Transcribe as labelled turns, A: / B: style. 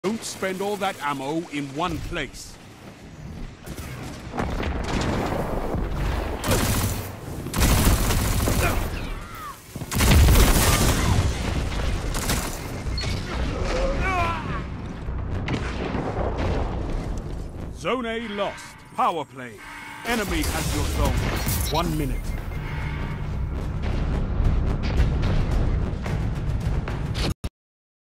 A: Don't spend all that ammo in one place. Zone A lost. Power play. Enemy has your zone. 1 minute.